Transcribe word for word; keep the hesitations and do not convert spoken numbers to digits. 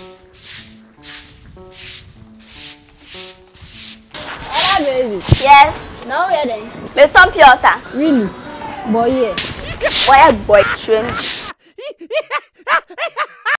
Hello, baby. Yes. Now we are then. Me Tom Piota. Really? Boy, yeah. Why a boy train?